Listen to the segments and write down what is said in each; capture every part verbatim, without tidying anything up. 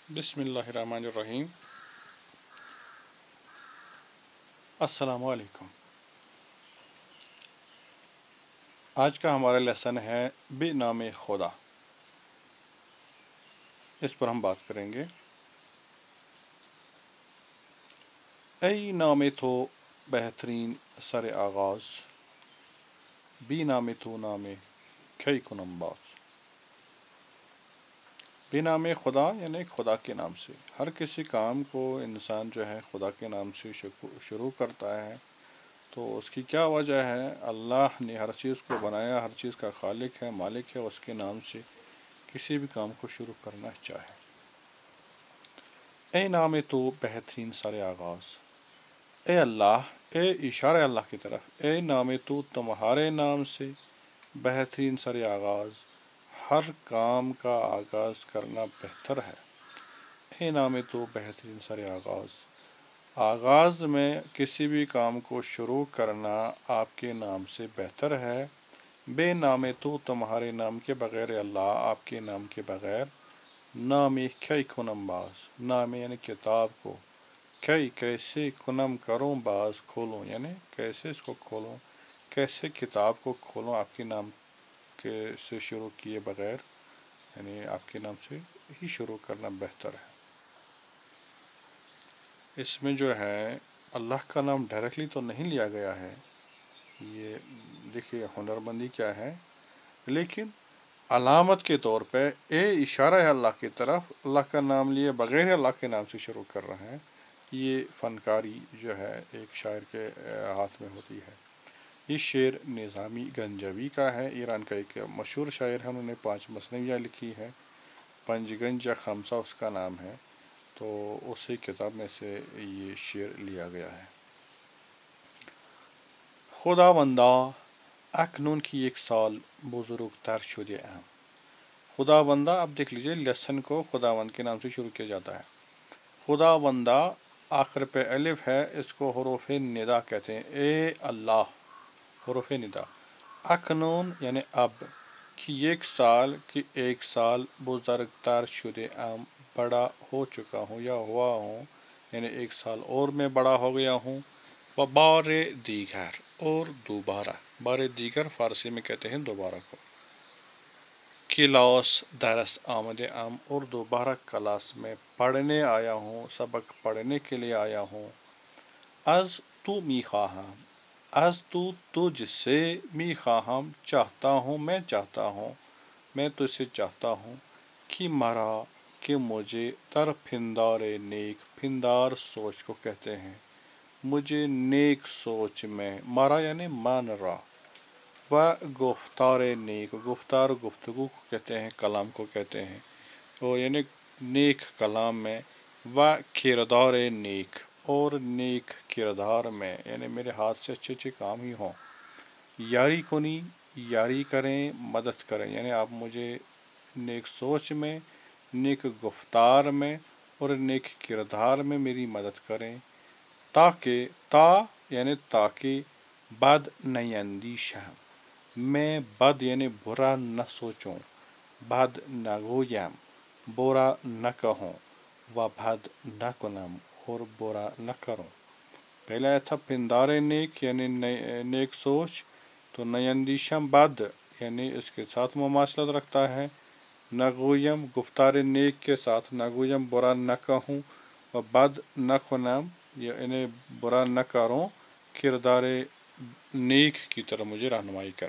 بسم اللہ الرحمن الرحیم۔ السلام علیکم۔ آج کا ہمارا لیسن ہے بے نام خدا۔ اس پر ہم بات کریں گے۔ ای نام تو بہترین سر آغاز، بی نام تو نام کئی کنم باز۔ بے نام خدا یعنی خدا کے نام سے۔ ہر کسی کام کو انسان جو ہے خدا کے نام سے شروع کرتا ہے، تو اس کی کیا وجہ ہے؟ اللہ نے ہر چیز کو بنایا، ہر چیز کا خالق ہے، مالک ہے، اس کے نام سے کسی بھی کام کو شروع کرنا چاہے۔ اے نام تو بہترین سر آغاز، اے اللہ، اے اشارہ اللہ کی طرف، اے نام تو تمہارے نام سے بہترین سر آغاز، ہر کام کا آغاز کرنا بہتر ہے۔ اے نام تو بہترین سر آغاز، آغاز میں کسی بھی کام کو شروع کرنا آپ کے نام سے بہتر ہے۔ بے نام تو تمہارے نام کے بغیر، اللہ آپ کے نام کے بغیر، نام کئی کنم باز، نام یعنی کتاب کو، کئی کیسے کنم کروں باز کھولوں، یعنی کیسے اس کو کھولوں، کیسے کتاب کو کھولوں آپ کے نام کے سے شروع کیے بغیر، یعنی آپ کے نام سے ہی شروع کرنا بہتر ہے۔ اس میں جو ہے اللہ کا نام ڈائریکٹلی تو نہیں لیا گیا ہے، یہ دیکھیے ہنر مندی کیا ہے، لیکن علامت کے طور پہ اے اشارہ ہے اللہ کی طرف، اللہ کا نام لیے بغیر اللہ کے نام سے شروع کر رہے ہیں۔ یہ فنکاری جو ہے ایک شاعر کے ہاتھ میں ہوتی ہے۔ یہ شعر نظامی گنجوی کا ہے، ایران کا ایک مشہور شاعر ہے، انہوں نے پانچ مثنویاں لکھی ہے، پنج گنج خمسہ اس کا نام ہے، تو اسی کتاب میں سے یہ شعر لیا گیا ہے۔ خداوندا اکنون کی ایک سال بزرگ تر شدے ام۔ خداوندا، اب دیکھ لیجئے لیسن کو خداوند کے نام سے شروع کیا جاتا ہے۔ خداوندا آخر پہ الف ہے، اس کو حروف ندا کہتے ہیں۔ اے اللہ، حروف ندا۔ اکنون یعنی اب، کی ایک سال کی ایک سال بزرگ تر شدے ام، بڑا ہو چکا ہوں یا ہوا ہوں، یعنی ایک سال اور میں بڑا ہو گیا ہوں۔ و بار دیگر، اور دوبارہ، بار دیگر فارسی میں کہتے ہیں دوبارہ کو۔ کلاس درس آمدے ام، اور دوبارہ کلاس میں پڑھنے آیا ہوں، سبق پڑھنے کے لیے آیا ہوں۔ از تو می خواہم، از تو تجھ سے، می خواہم چاہتا ہوں، میں چاہتا ہوں، میں تجھ سے چاہتا ہوں، کہ مرا کہ مجھے، در پندار نیک، پندار سوچ کو کہتے ہیں، مجھے نیک سوچ میں، مرا یعنی مان را، و گفتار نیک، گفتار گفتگو کو کہتے ہیں، کلام کو کہتے ہیں، اور یعنی نیک کلام میں، و کردار نیک، اور نیک کردار میں، یعنی میرے ہاتھ سے اچھے اچھے کام ہی ہوں۔ یاری کنی، یاری کریں، مدد کریں، یعنی آپ مجھے نیک سوچ میں، نیک گفتار میں، اور نیک کردار میں میری مدد کریں، تاکہ، تا یعنی تاکہ، بد نیندیشم، میں بد یعنی برا نہ سوچوں، بد نہ گویم، برا نہ کہوں، و بد نہ کنم، اور برا نہ کروں۔ پہلا آیا تھا پندار نیک یعنی نیک سوچ، تو نیندیشم بد یعنی اس کے ساتھ مماثلت رکھتا ہے، نگویم گفتار نیک کے ساتھ، نگویم برا نہ کہوں، و بد نہ کنم یعنی برا نہ کروں، کردار نیک کی طرح مجھے رہنمائی کر۔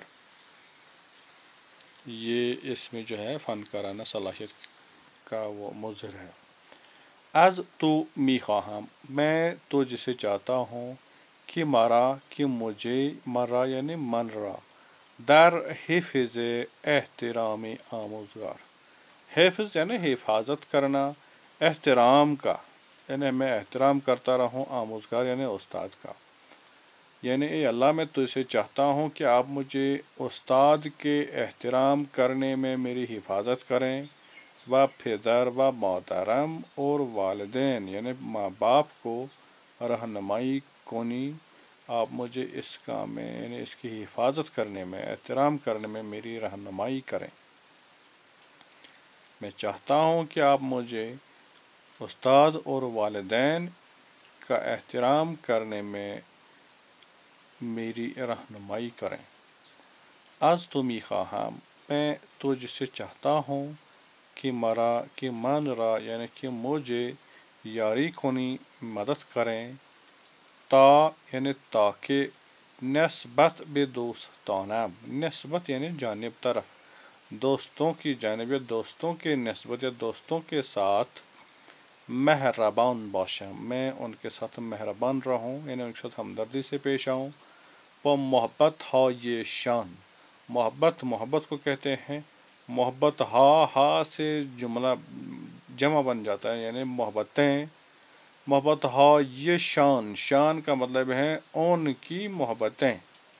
یہ اس میں جو ہے فنکارانہ صلاحیت کا وہ مظہر ہے۔ از تو می خواہم، میں تجھ سے چاہتا ہوں، کہ مرا کہ مجھے، مرا یعنی من را، در حفظ احترام آموزگار، حفظ یعنی حفاظت کرنا، احترام کا یعنی میں احترام کرتا رہوں، آموزگار یعنی استاد کا، یعنی اے اللہ میں تجھ سے چاہتا ہوں کہ آپ مجھے استاد کے احترام کرنے میں میری حفاظت کریں، و پدر و محترم، اور والدین یعنی ماں باپ کو رہنمائی کنی، آپ مجھے اس کام میں یعنی اس کی حفاظت کرنے میں، احترام کرنے میں میری رہنمائی کریں۔ میں چاہتا ہوں کہ آپ مجھے استاد اور والدین کا احترام کرنے میں میری رہنمائی کریں. از تو میخواهم میں تجھ سے چاہتا ہوں کہ مرا کہ من را یعنی کہ مجھے یاری کنی مدد کریں. تا یعنی تاکہ نسبت بے دوستانم نسبت یعنی جانب طرف دوستوں کی جانب یا دوستوں کے نسبت یا دوستوں کے ساتھ مہربان باشم میں ان کے ساتھ مہربان رہوں یعنی ان کے ساتھ ہمدردی سے پیش آؤں. و محبت های شان محبت محبت کو کہتے ہیں. محبت ہا ہا سے جملہ جمع بن جاتا ہے یعنی محبتیں. محبت های شان شان کا مطلب ہے ان کی محبتیں.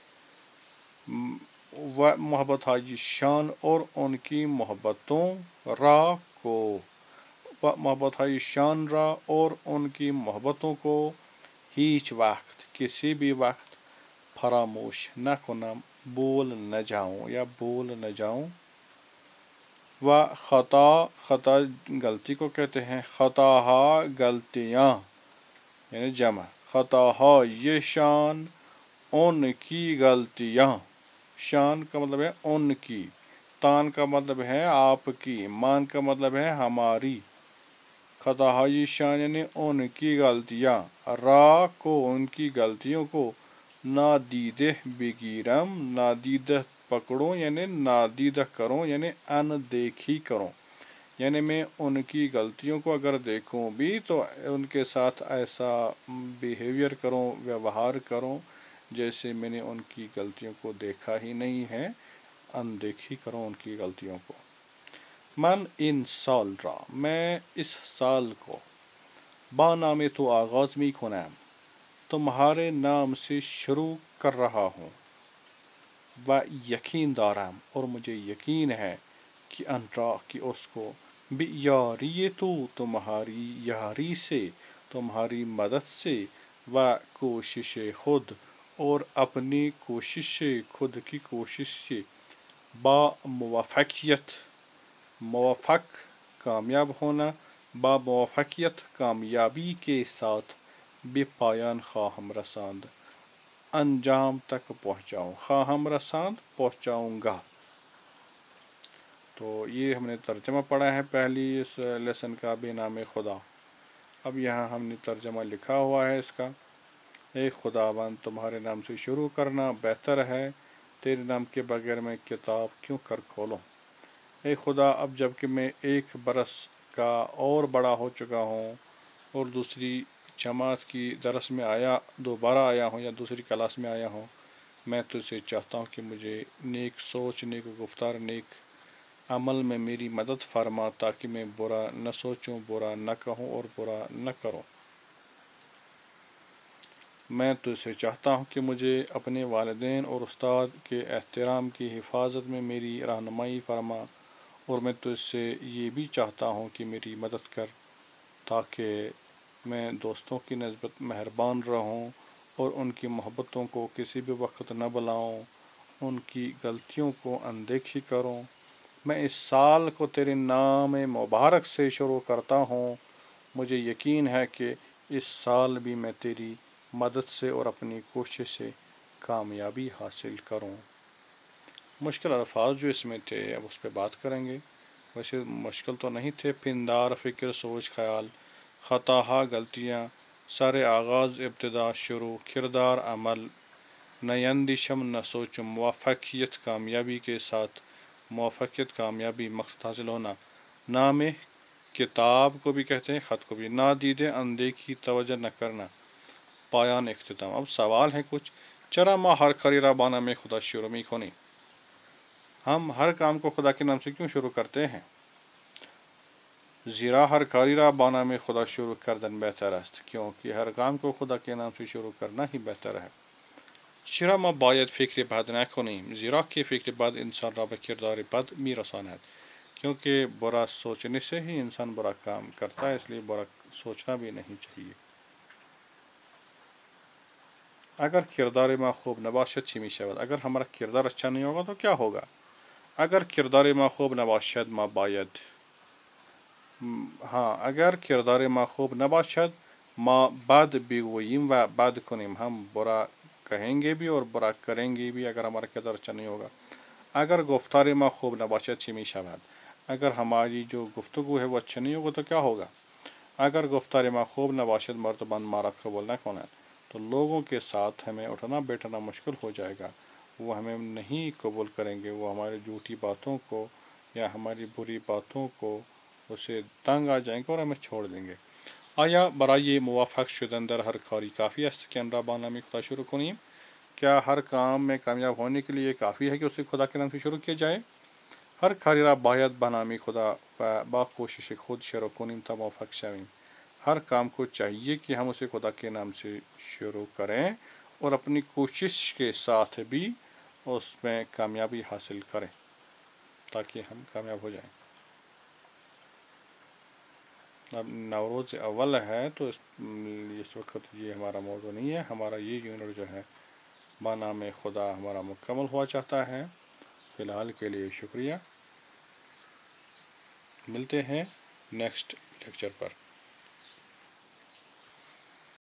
و محبت های شان اور ان کی محبتوں را کو و محبت های شان را اور ان کی محبتوں کو ہیچ وقت کسی بھی وقت فراموش نہ کنم بھول نہ جاؤں یا بھول نہ جاؤں. و خطا خطا غلطی کو کہتے ہیں. خطا ہا غلطیاں یعنی جمع. خطا های شان ان کی غلطیاں. شان کا مطلب ہے ان کی. تان کا مطلب ہے آپ کی. مان کا مطلب ہے ہماری. خطا های شان یعنی ان کی غلطیاں. را کو ان کی غلطیوں کو نادیدہ بگیرم نادیدہ پکڑوں یعنی نادیدہ کروں یعنی ان دیکھی کروں یعنی میں ان کی غلطیوں کو اگر دیکھوں بھی تو ان کے ساتھ ایسا بیہیویئر کروں ویوہار کروں جیسے میں نے ان کی غلطیوں کو دیکھا ہی نہیں ہے. ان دیکھی کروں ان کی غلطیوں کو. من این سال را میں اس سال کو با نام تو آغاز می کنم تمہارے نام سے شروع کر رہا ہوں. و یقین دارم اور مجھے یقین ہے کہ ان را کہ اس کو بیاری تو تمہاری یاری سے تمہاری مدد سے و کوشش خود اور اپنی کوشش سے خود کی کوشش سے با موافقیت موافق کامیاب ہونا با موافقیت کامیابی کے ساتھ بے پایان خواہم رساند انجام تک پہنچاؤں. خواہم رساند پہنچاؤں گا. تو یہ ہم نے ترجمہ پڑھا ہے پہلی اس لیسن کا بے نام خدا. اب یہاں ہم نے ترجمہ لکھا ہوا ہے اس کا. اے خداوند تمہارے نام سے شروع کرنا بہتر ہے تیرے نام کے بغیر میں کتاب کیوں کر کھولوں. اے خدا اب جب کہ میں ایک برس کا اور بڑا ہو چکا ہوں اور دوسری جماعت کی درس میں آیا دوبارہ آیا ہوں یا دوسری کلاس میں آیا ہوں میں تجھ سے چاہتا ہوں کہ مجھے نیک سوچ نیک گفتار نیک عمل میں میری مدد فرما تاکہ میں برا نہ سوچوں برا نہ کہوں اور برا نہ کروں. میں تجھ سے چاہتا ہوں کہ مجھے اپنے والدین اور استاد کے احترام کی حفاظت میں میری رہنمائی فرما اور میں تجھ سے یہ بھی چاہتا ہوں کہ میری مدد کر تاکہ میں دوستوں کی نسبت مہربان رہوں اور ان کی محبتوں کو کسی بھی وقت نہ بلاؤں ان کی غلطیوں کو اندیکھی کروں. میں اس سال کو تیرے نام مبارک سے شروع کرتا ہوں. مجھے یقین ہے کہ اس سال بھی میں تیری مدد سے اور اپنی کوشش سے کامیابی حاصل کروں. مشکل الفاظ جو اس میں تھے اب اس پہ بات کریں گے. ویسے مشکل تو نہیں تھے. پندار فکر سوچ خیال خطا غلطیاں سر آغاز ابتدا شروع کردار عمل نیندیشم نہ سوچم موافقیت کامیابی کے ساتھ موافقیت کامیابی مقصد حاصل ہونا. نام کتاب کو بھی کہتے ہیں خط کو بھی. نادیدے اندیکھی توجہ نہ کرنا پایان اختتام. اب سوال ہے کچھ. چرا ما ہر کاری را با نام خدا شروع می کنیم ہم ہر کام کو خدا کے نام سے کیوں شروع کرتے ہیں. زیرا ہر کاری را با نام خدا شروع کردن بہتر است کیونکہ ہر کام کو خدا کے نام سے شروع کرنا ہی بہتر ہے. چرا ما باید فکر بد نکنیم زیرا کہ فکر بد انسان را به کردار بد می رساند کیونکہ برا سوچنے سے ہی انسان برا کام کرتا ہے اس لیے برا سوچنا بھی نہیں چاہیے. اگر کردار ما خوب نباشد چی می شود اگر ہمارا کردار اچھا نہیں ہوگا تو کیا ہوگا. اگر کردار ما خوب نباشد ما باید हाँ अगर किरदार ما خوب نباشد ما بد بگوییم و بد کنیم ہم برا کہیں بھی اور برا کریں گے بھی اگر ہمارا کردار اچھا نہیں ہوگا. اگر گفتار ما خوب نباشد چی می شود؟ اگر ہماری جو گفتگو ہے وہ اچھا نہیں ہوگا تو کیا ہوگا؟ اگر گفتار ما خوب نباشد مردمان ما را قبول نکنند تو لوگوں کے ساتھ ہمیں اٹھنا بیٹھنا مشکل ہو جائے گا. وہ ہمیں نہیں قبول کریں گے، وہ ہماری جھوٹی باتوں کو یا ہماری بری باتوں کو اسے تنگ آ جائیں گے اور ہمیں چھوڑ دیں گے. آیا برای موفق شدن در ہر کاری کافی است که امرا با نام خدا شروع کنیم؟ کیا ہر کام میں کامیاب ہونے کے لیے کافی ہے کہ اسے خدا کے نام سے شروع کیا جائے؟ هر کاری را باید به نام خدا و با کوشش خود شروع کنیم تا موفق شویم. ہر کام کو چاہیے کہ ہم اسے خدا کے نام سے شروع کریں اور اپنی کوشش کے ساتھ بھی اس میں کامیابی حاصل کریں تاکہ ہم کامیاب ہو جائیں. اب نوروز اول ہے تو اس اس وقت یہ ہمارا موضوع نہیں ہے. ہمارا یہ یونٹ جو ہے با نام خدا ہمارا مکمل ہوا چاہتا ہے. فی الحال کے لیے شکریہ. ملتے ہیں نیکسٹ لیکچر پر.